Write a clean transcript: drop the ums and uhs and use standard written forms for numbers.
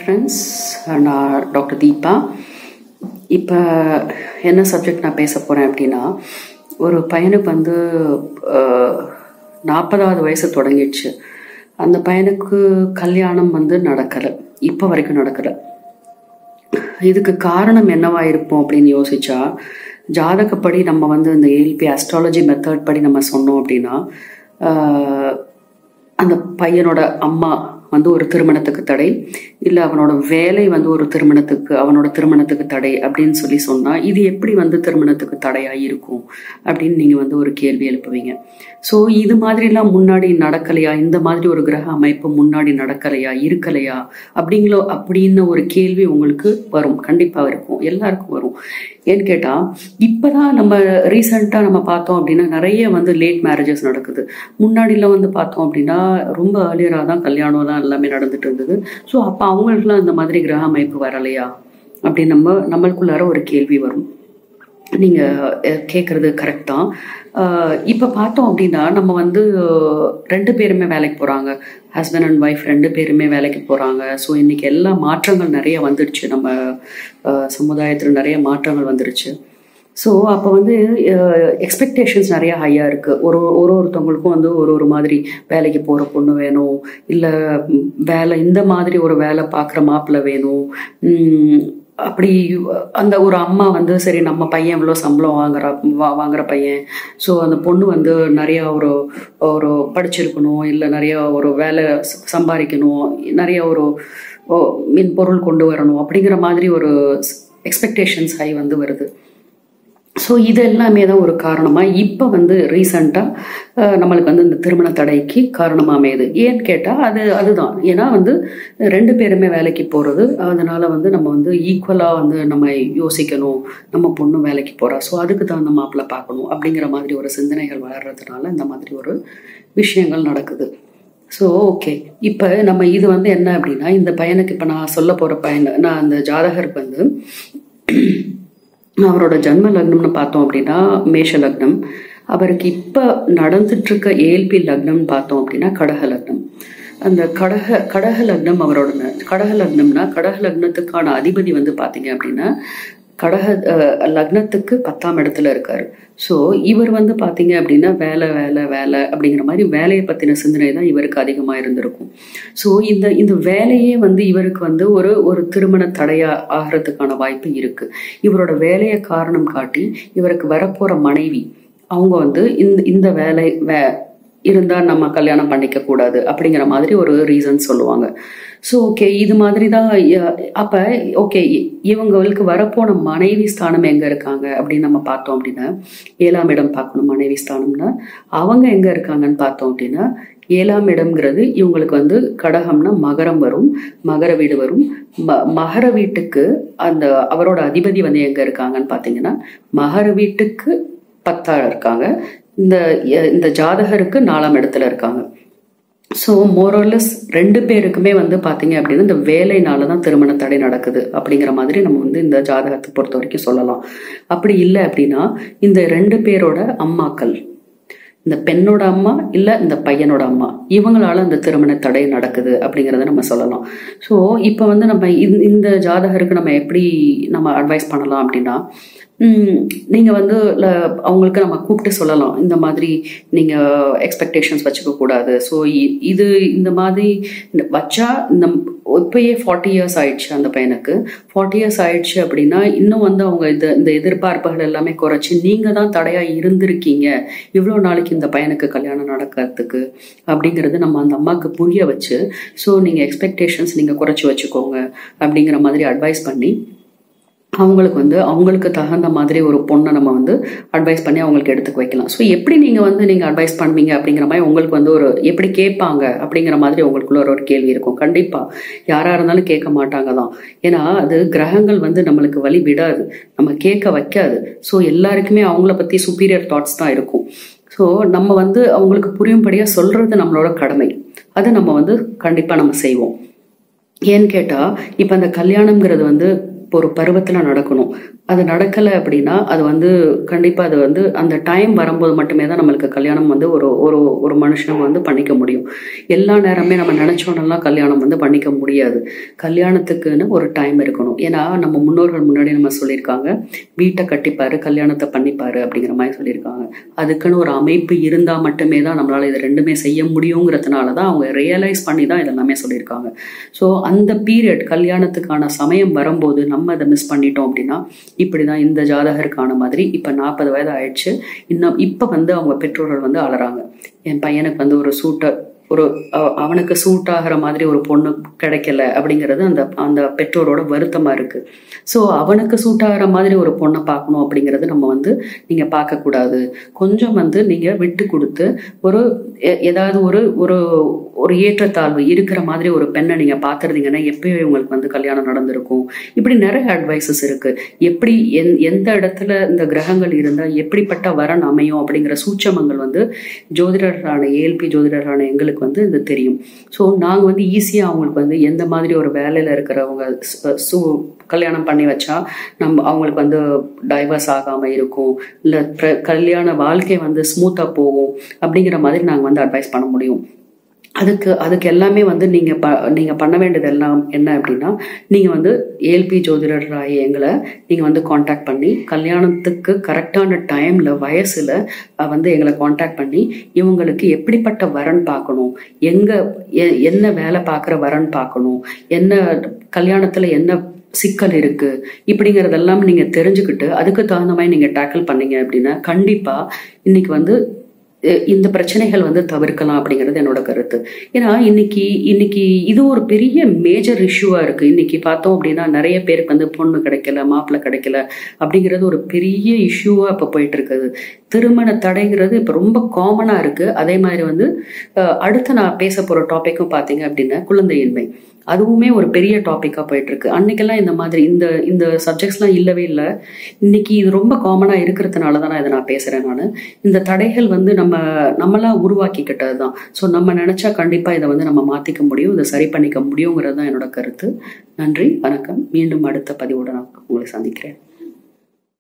Friends, நான் doctor Deepa. இப்போ என்ன சப்ஜெக்ட் நான் பேச போகிறேன் அப்படின்னா, ஒரு பையனுக்கு 40வது வயசு தொடங்கிடுச்சு. அந்த பையனுக்கு கல்யாணம் நடக்கலை, இப்போ வரைக்கும் நடக்கலை. இதுக்கு காரணம் என்னவா இருப்போம் அப்படின்னு யோசிச்சா, ஜாதகப்படி நம்ம இந்த ஏஎல்பி அஸ்ட்ராலஜி மெத்தட் படி நம்ம சொன்னோம் அப்படின்னா, அந்த பையனோட அம்மா ஒரு திருமணத்துக்கு தடை, இல்லை அவனோட வேலை ஒரு அவனோட திருமணத்துக்கு தடை அப்படின்னு சொன்னா, இது எப்படி திருமணத்துக்கு தடையா இருக்கும் அப்படின்னு நீங்க ஒரு கேள்வி எழுப்புவீங்க. ஸோ இது மாதிரிலாம் முன்னாடி நடக்கலையா, இந்த மாதிரி ஒரு கிரக அமைப்பு முன்னாடி நடக்கலையா, இருக்கலையா அப்படின்னு ஒரு கேள்வி உங்களுக்கு வரும். கண்டிப்பா இருக்கும், எல்லாருக்கும் வரும். ஏன்னு கேட்டா, இப்பதான் நம்ம ரீசெண்டா நம்ம பார்த்தோம் அப்படின்னா நிறைய லேட் மேரேஜஸ் நடக்குது. முன்னாடிலாம் பார்த்தோம் அப்படின்னா ரொம்ப ஏர்லியரா தான் கல்யாணம் தான் எல்லாமே நடந்துட்டு இருந்தது. ஸோ அப்போ அவங்களுக்குலாம் இந்த மாதிரி கிரக அமைப்பு வரலையா அப்படின்னு நம்மளுக்குள்ளார ஒரு கேள்வி வரும். நீங்க கேட்கறது கரெக்ட் தான். இப்போ பார்த்தோம் அப்படின்னா நம்ம 2 பேருமே வேலைக்கு போறாங்க, ஹஸ்பண்ட் அண்ட் ஒய்ஃப் 2 பேருமே வேலைக்கு போறாங்க. ஸோ இன்னைக்கு எல்லா மாற்றங்கள் நிறைய வந்துடுச்சு, நம்ம சமுதாயத்தில் நிறைய மாற்றங்கள் வந்துருச்சு. ஸோ அப்போ எக்ஸ்பெக்டேஷன்ஸ் நிறைய ஹையாக இருக்குது. ஒருத்தவங்களுக்கும் ஒரு மாதிரி வேலைக்கு போகிற பொண்ணு வேணும், இல்லை வேலை இந்த மாதிரி ஒரு வேலை பார்க்குற மாப்பிள்ளை வேணும். அப்படி அந்த ஒரு அம்மா சரி நம்ம பையன் இவ்வளோ சம்பளம் வாங்குற பையன், ஸோ அந்த பொண்ணு நிறையா ஒரு படிச்சிருக்கணும், இல்லை நிறையா ஒரு வேலை சம்பாதிக்கணும், நிறைய ஒரு பொருள் கொண்டு வரணும் அப்படிங்கிற மாதிரி ஒரு எக்ஸ்பெக்டேஷன்ஸ் ஹை வருது. ஸோ இது எல்லாமே தான் ஒரு காரணமாக இப்போ ரீசண்டாக நம்மளுக்கு இந்த திருமண தடைக்கு காரணமாக அமையுது. ஏன்னு கேட்டால் அதுதான், ஏன்னா 2 பேருமே வேலைக்கு போகிறது. அதனால நம்ம ஈக்குவலாக நம்ம யோசிக்கணும், நம்ம பொண்ணு வேலைக்கு போகிறா, ஸோ அதுக்கு தகுந்த மாப்பிள்ளை பார்க்கணும் அப்படிங்கிற மாதிரி ஒரு சிந்தனைகள் வளர்றதுனால இந்த மாதிரி ஒரு விஷயங்கள் நடக்குது. ஸோ ஓகே, இப்போ நம்ம இது என்ன அப்படின்னா, இந்த பையனுக்கு இப்போ நான் சொல்ல போகிற நான் அந்த ஜாதகருக்கு அவரோட ஜன்ம லக்னம்னு பார்த்தோம் அப்படின்னா மேஷ லக்னம். அவருக்கு இப்போ நடந்துட்டு இருக்க ஏஎல்பி லக்னம்னு பார்த்தோம் அப்படின்னா கடக லக்னம். அந்த கடக லக்னம் அவரோட கடக லக்னம்னா, கடக லக்னத்துக்கான அதிபதி பார்த்தீங்க அப்படின்னா கடக லக்னத்துக்கு 10ஆம் இடத்துல இருக்காரு. ஸோ இவர் பார்த்தீங்க அப்படின்னா வேலை வேலை வேலை அப்படிங்கிற மாதிரி வேலையை பற்றின சிந்தனை தான் இவருக்கு அதிகமாக இருந்திருக்கும். ஸோ இந்த வேலையே இவருக்கு ஒரு திருமண தடையா ஆகிறதுக்கான வாய்ப்பு இருக்கு. இவரோட வேலையை காரணம் காட்டி இவருக்கு வரப்போற மனைவி அவங்க இந்த வேலை இருந்தால் நம்ம கல்யாணம் பண்ணிக்க கூடாது அப்படிங்கிற மாதிரி ஒரு ரீசன் சொல்லுவாங்க. ஸோ ஓகே, இது மாதிரி தான். அப்போ ஓகே, இவங்களுக்கு வரப்போன மனைவி ஸ்தானம் எங்கே இருக்காங்க அப்படின்னு நம்ம பார்த்தோம் அப்படின்னா, 7ஆம் இடம் பார்க்கணும். மனைவி ஸ்தானம்னா அவங்க எங்கே இருக்காங்கன்னு பார்த்தோம் அப்படின்னா, 7ஆம் இடம்ங்கிறது இவங்களுக்கு கடகம்னா மகரம் வரும், மகர வீடு வரும். மகர வீட்டுக்கு அந்த அவரோட அதிபதி எங்கே இருக்காங்கன்னு பார்த்தீங்கன்னா மகர வீட்டுக்கு 10ஆ இருக்காங்க. இந்த ஜாதகருக்கு 4ஆம் இடத்துல இருக்காங்க. ஸோ மோரலஸ் 2 பேருக்குமே பார்த்தீங்க அப்படின்னா இந்த வேலைனால தான் திருமண தடை நடக்குது அப்படிங்கிற மாதிரி நம்ம இந்த ஜாதகத்தை பொறுத்த வரைக்கும் சொல்லலாம். அப்படி இல்லை அப்படின்னா இந்த 2 பேரோட அம்மாக்கள், இந்த பெண்ணோட அம்மா இல்லை இந்த பையனோட அம்மா, இவங்களால அந்த திருமண தடை நடக்குது அப்படிங்கிறத நம்ம சொல்லலாம். ஸோ இப்போ நம்ம இந்த ஜாதகருக்கு நம்ம எப்படி நம்ம அட்வைஸ் பண்ணலாம் அப்படின்னா, நீங்கள் அவங்களுக்கு நம்ம கூப்பிட்டு சொல்லலாம், இந்த மாதிரி நீங்கள் எக்ஸ்பெக்டேஷன்ஸ் வச்சுக்க கூடாது. ஸோ இது இந்த மாதிரி வச்சா இப்பயே 40 இயர்ஸ் ஆயிடுச்சு அந்த பையனுக்கு. 40 இயர்ஸ் ஆயிடுச்சு அப்படின்னா இன்னும் அவங்க இந்த எதிர்பார்ப்புகள் எல்லாமே குறைச்சி நீங்கள் தான் தடையாக இருந்திருக்கீங்க இவ்வளோ நாளைக்கு இந்த பையனுக்கு கல்யாணம் நடக்கிறதுக்கு அப்படிங்கிறது நம்ம அந்த அம்மாவுக்கு புரிய வச்சு, ஸோ நீங்கள் எக்ஸ்பெக்டேஷன்ஸ் நீங்கள் குறைச்சி வச்சுக்கோங்க அப்படிங்கிற மாதிரி அட்வைஸ் பண்ணி அவங்களுக்கு தகுந்த மாதிரி ஒரு பொண்ணை நம்ம அட்வைஸ் பண்ணி அவங்களுக்கு எடுத்துக்க வைக்கலாம். ஸோ எப்படி நீங்கள் அட்வைஸ் பண்ணுவீங்க அப்படிங்கிற மாதிரி உங்களுக்கு ஒரு எப்படி கேட்பாங்க அப்படிங்கிற மாதிரி உங்களுக்குள்ள ஒரு கேள்வி இருக்கும். கண்டிப்பாக யாராக இருந்தாலும் கேட்க மாட்டாங்க தான், ஏன்னா அது கிரகங்கள் நம்மளுக்கு வழி விடாது, நம்ம கேட்க வைக்காது. ஸோ எல்லாருக்குமே அவங்கள பற்றி சுப்பீரியர் தாட்ஸ் தான் இருக்கும். ஸோ நம்ம அவங்களுக்கு புரியும்படியாக சொல்றது நம்மளோட கடமை, அதை நம்ம கண்டிப்பாக நம்ம செய்வோம். ஏன்னு கேட்டால் இப்போ அந்த கல்யாணம்ங்கிறது ஒரு பருவத்தில் நடக்கணும். அது நடக்கலை அப்படின்னா அது வந்து கண்டிப்பாக அது வந்து அந்த டைம் வரும்போது மட்டுமே தான் நம்மளுக்கு கல்யாணம் வந்து ஒரு ஒரு ஒரு மனுஷன் வந்து பண்ணிக்க முடியும். எல்லா நேரமே நம்ம நினச்சோன்னெல்லாம் கல்யாணம் வந்து பண்ணிக்க முடியாது. கல்யாணத்துக்குன்னு ஒரு டைம் இருக்கணும். ஏன்னா நம்ம முன்னோர்கள் முன்னாடி நம்ம சொல்லியிருக்காங்க, வீட்டை கட்டிப்பாரு கல்யாணத்தை பண்ணிப்பாரு அப்படிங்கிற மாதிரி சொல்லியிருக்காங்க. அதுக்குன்னு ஒரு அமைப்பு இருந்தால் மட்டுமே தான் நம்மளால் இது ரெண்டுமே செய்ய முடியுங்கிறதுனால தான் அவங்க ரியலைஸ் பண்ணி தான் இதெல்லாமே சொல்லியிருக்காங்க. ஸோ அந்த பீரியட் கல்யாணத்துக்கான சமயம் வரும்போது நம்ம அதை மிஸ் பண்ணிட்டோம் அப்படின்னா இப்படிதான் இந்த ஜாதகருக்கான மாதிரி இப்ப 40 வயது ஆயிடுச்சு, இன்னும் இப்ப வந்து அவங்க பெற்றோர்கள் வந்து அலறாங்க, என் பையனுக்கு வந்து ஒரு ஒரு அவனுக்கு சூட் ஆகிற மாதிரி ஒரு பொண்ணு கிடைக்கல அப்படிங்கிறது அந்த அந்த பெற்றோரோட வருத்தமா இருக்கு. ஸோ அவனுக்கு சூட் ஆகிற மாதிரி ஒரு பொண்ணை பார்க்கணும் அப்படிங்கிறது நம்ம வந்து நீங்க பார்க்கக்கூடாது. கொஞ்சம் வந்து நீங்க விட்டு கொடுத்து ஒரு ஏதாவது ஒரு ஒரு ஒரு ஏற்றத்தாழ்வு இருக்கிற மாதிரி ஒரு பெண்ணை நீங்க பார்த்துருந்தீங்கன்னா எப்பயோ உங்களுக்கு வந்து கல்யாணம் நடந்திருக்கும். இப்படி நிறைய அட்வைசஸ் இருக்கு. எப்படி எந்த இடத்துல இந்த கிரகங்கள் இருந்தால் எப்படிப்பட்ட வரன் அமையும் அப்படிங்கிற சூட்சமங்கள் வந்து ஜோதிடரான ஏஎல்பி ஜோதிடரான எங்களுக்கு வந்து இது தெரியும். ஸோ நாங்கள் வந்து ஈஸியாக அவங்களுக்கு வந்து எந்த மாதிரி ஒரு வேலையில் இருக்கிறவங்க கல்யாணம் பண்ணி வச்சா அவங்களுக்கு வந்து டைவர்ஸ் ஆகாமல் இருக்கும், இல்லை கல்யாண வாழ்க்கை வந்து ஸ்மூத்தாக போகும் அப்படிங்கிற மாதிரி நாங்கள் வந்து அட்வைஸ் பண்ண முடியும். அதுக்கு எல்லாமே வந்து நீங்கள் பண்ண வேண்டியது எல்லாம் என்ன அப்படின்னா, நீங்கள் வந்து ஏஎல்பி ஜோதிடராக எங்களை நீங்கள் வந்து காண்டாக்ட் பண்ணி கல்யாணத்துக்கு கரெக்டான டைமில் வயசில் வந்து எங்களை காண்டாக்ட் பண்ணி இவங்களுக்கு எப்படிப்பட்ட வரன் பார்க்கணும், என்ன வேலை பார்க்குற வரன் பார்க்கணும், என்ன கல்யாணத்தில் என்ன சிக்கல் இருக்கு இப்படிங்கிறதெல்லாம் நீங்கள் தெரிஞ்சுக்கிட்டு அதுக்கு தகுந்த மாதிரி நீங்கள் டேக்கிள் பண்ணீங்க அப்படின்னா கண்டிப்பாக இன்னைக்கு வந்து இந்த பிரச்சனைகள் வந்து தவிர்க்கலாம் அப்படிங்கிறது என்னோட கருத்து. ஏன்னா இன்னைக்கு இது ஒரு பெரிய மேஜர் இஷ்யூவா இருக்கு. இன்னைக்கு பார்த்தோம் அப்படின்னா நிறைய பேருக்கு வந்து பொண்ணு கிடைக்கல, மாப்பிள்ளை கிடைக்கல அப்படிங்கிறது ஒரு பெரிய இஷ்யூவா இப்போ போயிட்டு இருக்குது. திருமண தடைங்கிறது இப்போ ரொம்ப காமனா இருக்கு. அதே மாதிரி வந்து அடுத்து நான் பேச போற டாபிக்கும் பார்த்தீங்க அப்படின்னா குழந்தையின்மை, அதுவுமே ஒரு பெரிய டாப்பிக்காக போயிட்டு இருக்கு. அன்னைக்கெல்லாம் இந்த மாதிரி இந்த சப்ஜெக்ட்ஸ்லாம் இல்லவே இல்லை. இன்னைக்கு இது ரொம்ப காமனாக இருக்கிறதுனால தான் இதை நான் பேசுகிறேன். நான் இந்த தடைகள் வந்து நம்மளாம் உருவாக்கிக்கிட்டது தான். ஸோ நம்ம நினச்சா கண்டிப்பாக இதை வந்து நம்ம மாற்றிக்க முடியும், இதை சரி பண்ணிக்க முடியுங்கிறது தான் என்னோட கருத்து. நன்றி, வணக்கம். மீண்டும் அடுத்த பதிவோடு நான் உங்களை சந்திக்கிறேன்.